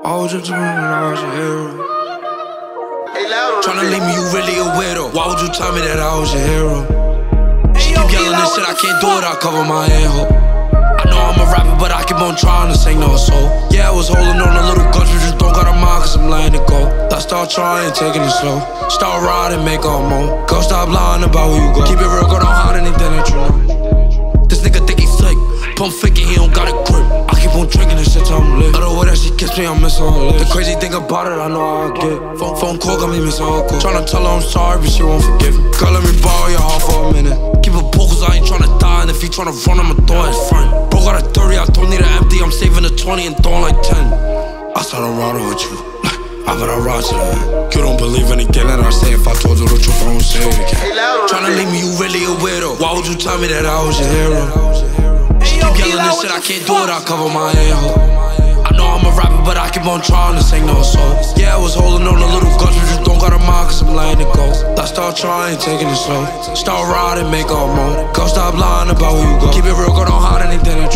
Why would you tell me that I was a hero? Tryna leave me, you really a weirdo. Why would you tell me that I was a hero? She keep yelling this shit, I can't do it, I cover my ear hole. I know I'm a rapper, but I keep on trying to sing no soul. Yeah, I was holding on a little guns, but just don't got a mind, cause I'm letting it go. I start trying, taking it slow. Start riding, make all more. Girl, stop lying about where you go. Keep it real, girl, don't hide anything that you know. This nigga think he slick, pump fake and he don't got a grip. I keep on drinking this shit till I'm lit. Other way that she kiss me, I'm missing her lips. The crazy thing about it, I know how I get. Phone call got me missing her cool. Tryna tell her I'm sorry, but she won't forgive me. Girl, let me borrow your heart for a minute. Keep it pull, cause I ain't tryna die. And if he tryna run, I'ma throw his friend. Bro got a 30, I don't need an empty. I'm saving a 20 and throwing like 10. I started riding with you, I better ride to the end. You don't believe anything that I say. If I told you the truth, I won't say it again. Tryna leave me, you really a weirdo. Why would you tell me that I was your hero? She keep yelling this shit, I can't do it, I cover my ear hole. I know I'm a rapper, but I keep on trying to sing no soul. Yeah, I was holding on a little guns, but just don't got a mind, cause I'm letting it go. I start trying, taking it slow. Start riding, make all more. Girl, stop lying about where you go. Keep it real, girl, don't hide anything that you